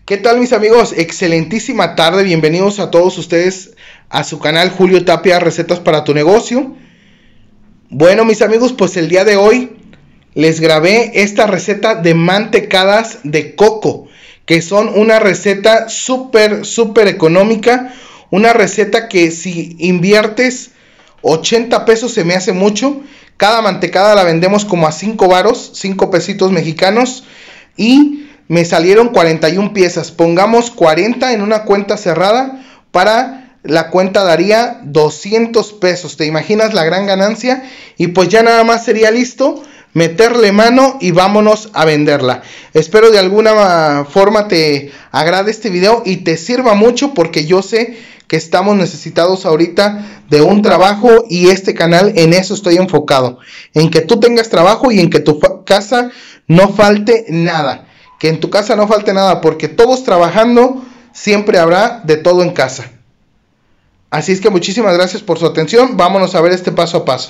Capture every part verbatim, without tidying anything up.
¿Qué tal, mis amigos? Excelentísima tarde, bienvenidos a todos ustedes a su canal Julio Tapia, Recetas para tu Negocio. Bueno, mis amigos, pues el día de hoy les grabé esta receta de mantecadas de coco, que son una receta súper, súper económica, una receta que si inviertes ochenta pesos se me hace mucho. Cada mantecada la vendemos como a cinco varos, cinco pesitos mexicanos, y me salieron cuarenta y una piezas. Pongamos cuarenta en una cuenta cerrada, para la cuenta daría doscientos pesos. ¿Te imaginas la gran ganancia? Y pues ya nada más sería listo meterle mano y vámonos a venderla. Espero de alguna forma te agrade este video y te sirva mucho, porque yo sé que estamos necesitados ahorita de un trabajo, y este canal en eso estoy enfocado, en que tú tengas trabajo y en que tu casa no falte nada. Que en tu casa no falte nada, porque todos trabajando siempre habrá de todo en casa. Así es que muchísimas gracias por su atención. Vámonos a ver este paso a paso.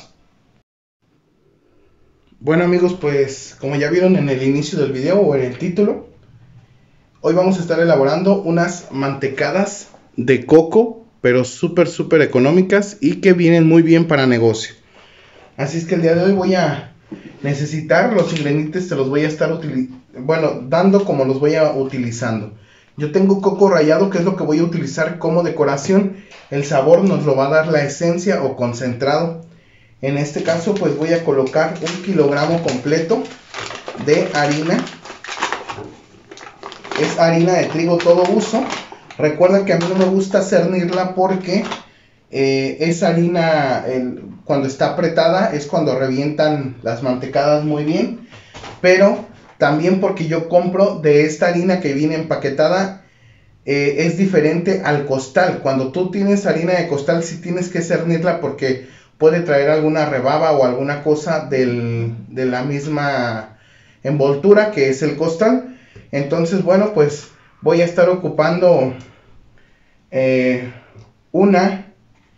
Bueno, amigos, pues como ya vieron en el inicio del video o en el título, hoy vamos a estar elaborando unas mantecadas de coco, pero súper súper económicas y que vienen muy bien para negocio. Así es que el día de hoy voy a necesitar los ingredientes, te los voy a estar utilizando, bueno, dando como los voy a utilizando. Yo tengo coco rallado, que es lo que voy a utilizar como decoración. El sabor nos lo va a dar la esencia o concentrado. En este caso pues voy a colocar un kilogramo completo de harina. Es harina de trigo todo uso. Recuerda que a mí no me gusta cernirla, porque eh, esa harina el, cuando está apretada es cuando revientan las mantecadas muy bien. Pero también porque yo compro de esta harina que viene empaquetada, eh, es diferente al costal. Cuando tú tienes harina de costal sí tienes que cernirla, porque puede traer alguna rebaba o alguna cosa del, de la misma envoltura que es el costal. Entonces, bueno, pues voy a estar ocupando eh, una,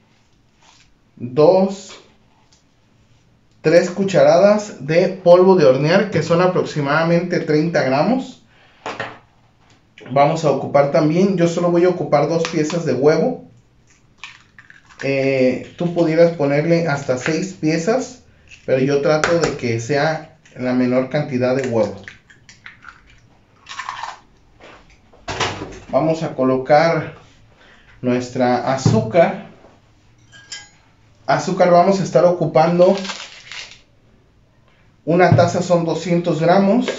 dos, tres cucharadas de polvo de hornear, que son aproximadamente treinta gramos. Vamos a ocupar también, yo solo voy a ocupar dos piezas de huevo. Eh, tú pudieras ponerle hasta seis piezas, pero yo trato de que sea la menor cantidad de huevo. Vamos a colocar nuestra azúcar. Azúcar vamos a estar ocupando, una taza son doscientos gramos,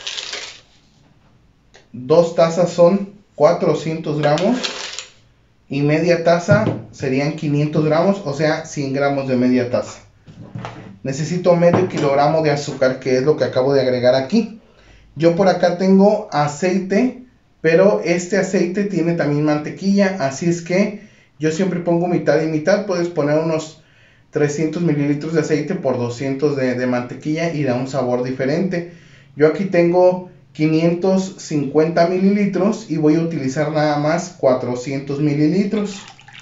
dos tazas son cuatrocientos gramos y media taza serían quinientos gramos, o sea cien gramos de media taza. Necesito medio kilogramo de azúcar, que es lo que acabo de agregar aquí. Yo por acá tengo aceite, pero este aceite tiene también mantequilla, así es que yo siempre pongo mitad y mitad. Puedes poner unos trescientos mililitros de aceite por doscientos de, de mantequilla y da un sabor diferente. Yo aquí tengo quinientos cincuenta mililitros y voy a utilizar nada más cuatrocientos mililitros.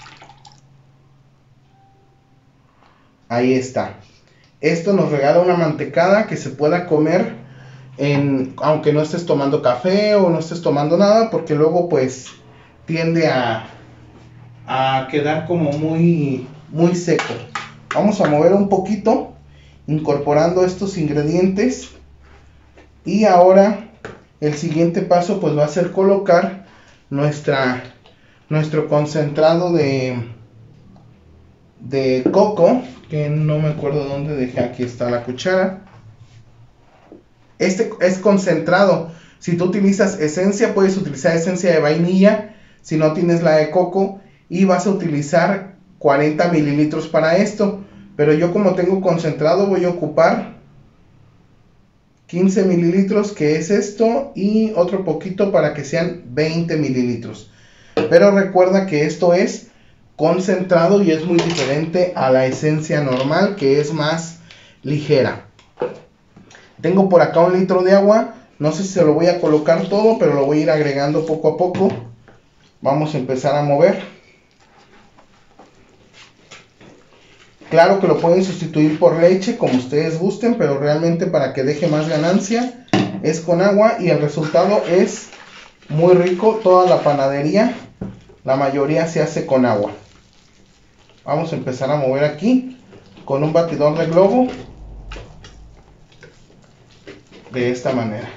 Ahí está. Esto nos regala una mantecada que se pueda comer en, aunque no estés tomando café o no estés tomando nada, porque luego pues tiende a, a quedar como muy, muy seco. Vamos a mover un poquito, incorporando estos ingredientes. Y ahora el siguiente paso pues va a ser colocar nuestra, nuestro concentrado de, de coco, que no me acuerdo dónde dejé. Aquí está la cuchara. Este es concentrado. Si tú utilizas esencia, puedes utilizar esencia de vainilla, si no tienes la de coco, y vas a utilizar cuarenta mililitros para esto. Pero yo, como tengo concentrado, voy a ocupar quince mililitros, que es esto, y otro poquito para que sean veinte mililitros. Pero recuerda que esto es concentrado y es muy diferente a la esencia normal, que es más ligera. Tengo por acá un litro de agua. No sé si se lo voy a colocar todo, pero lo voy a ir agregando poco a poco. Vamos a empezar a mover. Claro que lo pueden sustituir por leche, como ustedes gusten, pero realmente para que deje más ganancia es con agua, y el resultado es muy rico. Toda la panadería, la mayoría se hace con agua. Vamos a empezar a mover aquí con un batidor de globo, de esta manera.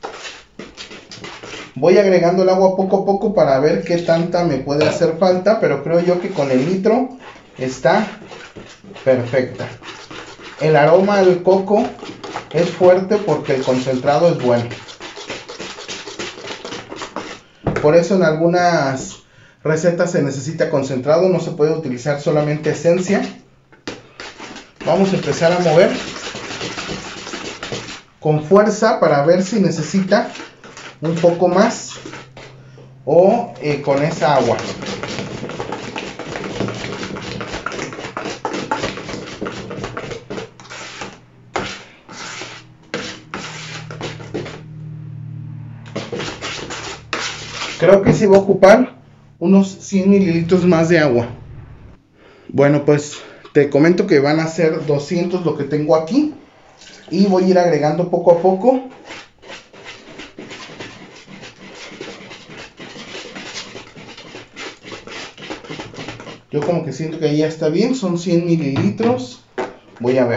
Voy agregando el agua poco a poco para ver qué tanta me puede hacer falta, pero creo yo que con el litro está perfecta. El aroma del coco es fuerte porque el concentrado es bueno. Por eso en algunas recetas se necesita concentrado, no se puede utilizar solamente esencia. Vamos a empezar a mover con fuerza para ver si necesita un poco más o eh, con esa agua. Creo que sí va a ocupar unos cien mililitros más de agua. Bueno, pues te comento que van a ser doscientos lo que tengo aquí. Y voy a ir agregando poco a poco. Yo como que siento que ya está bien. Son cien mililitros. Voy a ver.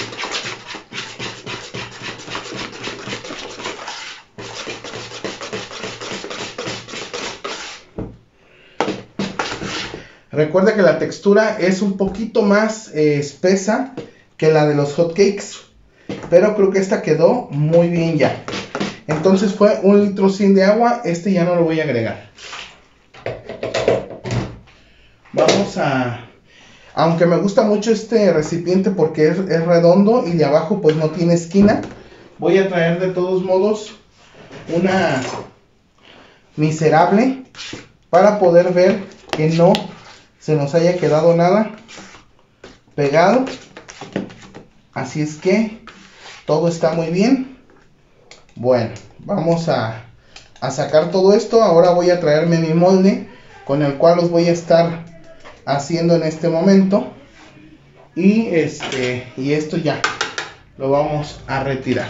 Recuerda que la textura es un poquito más eh, espesa que la de los hot cakes, pero creo que esta quedó muy bien ya. Entonces fue un litro cien de agua. Este ya no lo voy a agregar. Vamos a... Aunque me gusta mucho este recipiente porque es, es redondo y de abajo pues no tiene esquina, voy a traer de todos modos una miserable para poder ver que no se nos haya quedado nada pegado. Así es que todo está muy bien. Bueno, vamos a, a sacar todo esto. Ahora voy a traerme mi molde con el cual los voy a estar haciendo en este momento. Y este y esto ya lo vamos a retirar.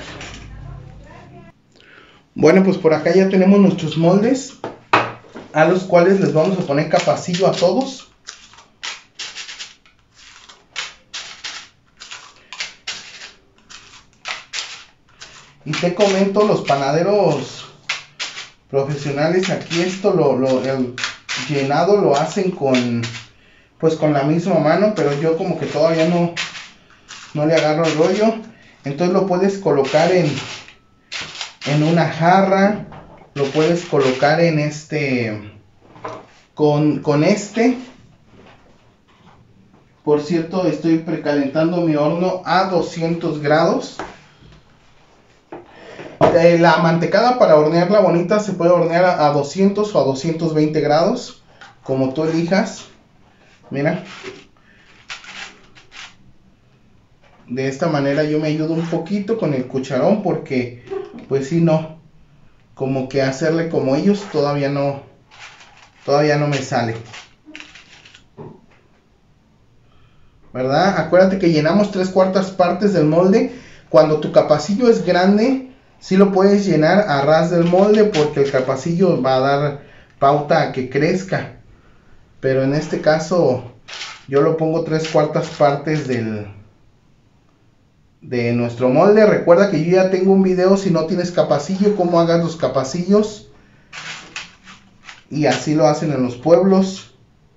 Bueno, pues por acá ya tenemos nuestros moldes, a los cuales les vamos a poner capacillo a todos. Y te comento, los panaderos profesionales aquí esto lo, lo el llenado lo hacen con pues con la misma mano, pero yo como que todavía no no le agarro el rollo. Entonces lo puedes colocar en en una jarra, lo puedes colocar en este con con este. Por cierto, estoy precalentando mi horno a doscientos grados. Eh, la mantecada, para hornearla bonita, se puede hornear a, a doscientos o a doscientos veinte grados, como tú elijas. Mira, de esta manera yo me ayudo un poquito con el cucharón, porque pues si no, como que hacerle como ellos todavía no todavía no me sale, ¿verdad? Acuérdate que llenamos tres cuartas partes del molde. Cuando tu capacillo es grande, sí lo puedes llenar a ras del molde, porque el capacillo va a dar pauta a que crezca. Pero en este caso yo lo pongo tres cuartas partes del de nuestro molde. Recuerda que yo ya tengo un video, si no tienes capacillo, cómo hagas los capacillos, y así lo hacen en los pueblos.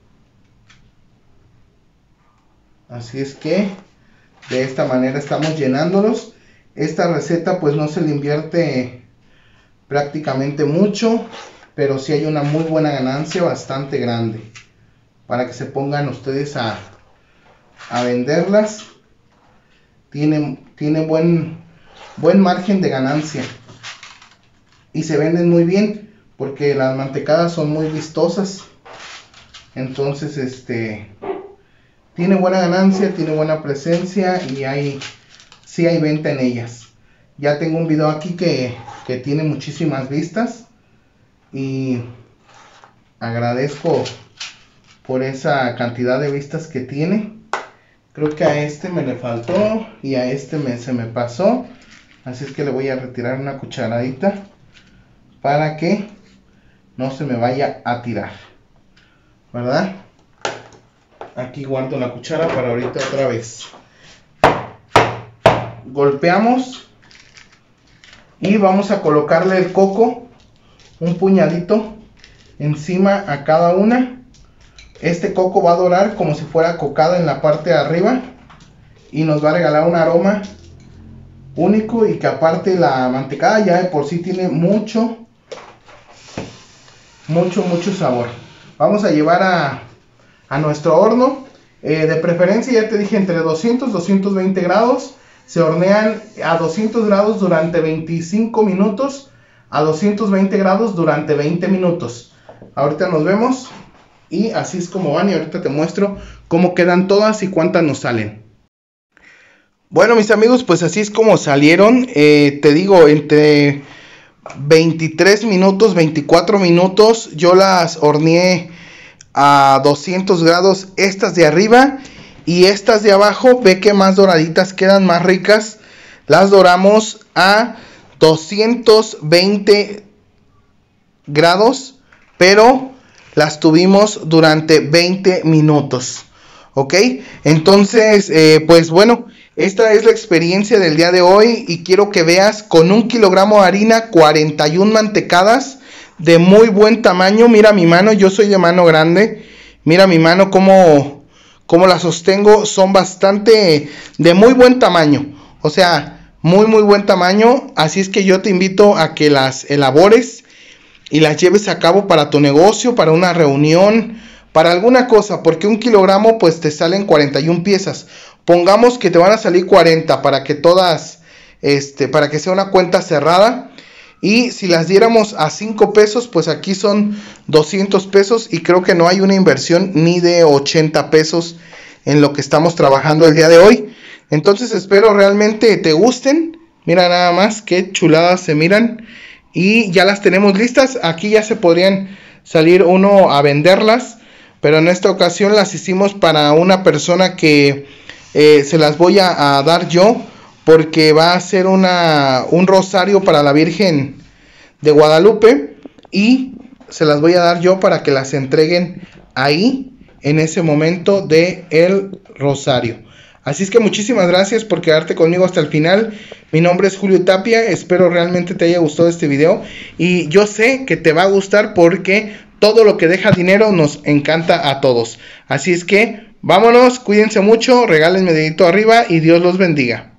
Así es que de esta manera estamos llenándolos. Esta receta pues no se le invierte prácticamente mucho, pero sí hay una muy buena ganancia, bastante grande, para que se pongan ustedes a, a venderlas. Tiene, tiene buen, buen margen de ganancia y se venden muy bien, porque las mantecadas son muy vistosas. Entonces este tiene buena ganancia, tiene buena presencia, y hay sí hay venta en ellas. Ya tengo un video aquí que, que tiene muchísimas vistas, y agradezco por esa cantidad de vistas que tiene. Creo que a este me le faltó y a este me, se me pasó, así es que le voy a retirar una cucharadita para que no se me vaya a tirar, ¿verdad? Aquí guardo la cuchara para ahorita otra vez. Golpeamos y vamos a colocarle el coco, un puñadito encima a cada una. Este coco va a dorar como si fuera cocada en la parte de arriba y nos va a regalar un aroma único, y que aparte la mantecada ya de por sí tiene mucho mucho mucho sabor. Vamos a llevar a, a nuestro horno, eh, de preferencia ya te dije entre doscientos y doscientos veinte grados. Se hornean a doscientos grados durante veinticinco minutos, a doscientos veinte grados durante veinte minutos. Ahorita nos vemos y así es como van, y ahorita te muestro cómo quedan todas y cuántas nos salen. Bueno, mis amigos, pues así es como salieron. Eh, te digo, entre veintitrés minutos, veinticuatro minutos, yo las horneé a doscientos grados, estas de arriba, y estas de abajo, ve que más doraditas quedan, más ricas. Las doramos a doscientos veinte grados, pero las tuvimos durante veinte minutos. Ok, entonces, eh, pues bueno, esta es la experiencia del día de hoy, y quiero que veas con un kilogramo de harina, cuarenta y una mantecadas de muy buen tamaño. Mira mi mano, yo soy de mano grande. Mira mi mano como, como la sostengo, son bastante de muy buen tamaño. O sea, muy muy buen tamaño. Así es que yo te invito a que las elabores y las lleves a cabo para tu negocio, para una reunión, para alguna cosa, porque un kilogramo pues te salen cuarenta y una piezas. Pongamos que te van a salir cuarenta para que todas, este, para que sea una cuenta cerrada. Y si las diéramos a cinco pesos, pues aquí son doscientos pesos, y creo que no hay una inversión ni de ochenta pesos en lo que estamos trabajando el día de hoy. Entonces espero realmente te gusten. Mira nada más qué chuladas se miran, y ya las tenemos listas. Aquí ya se podrían salir uno a venderlas, pero en esta ocasión las hicimos para una persona que eh, se las voy a, a dar yo, porque va a ser una, un rosario para la Virgen de Guadalupe, y se las voy a dar yo para que las entreguen ahí en ese momento de el rosario. Así es que muchísimas gracias por quedarte conmigo hasta el final. Mi nombre es Julio Tapia, espero realmente te haya gustado este video, y yo sé que te va a gustar porque todo lo que deja dinero nos encanta a todos. Así es que vámonos, cuídense mucho, regálenme dedito arriba y Dios los bendiga.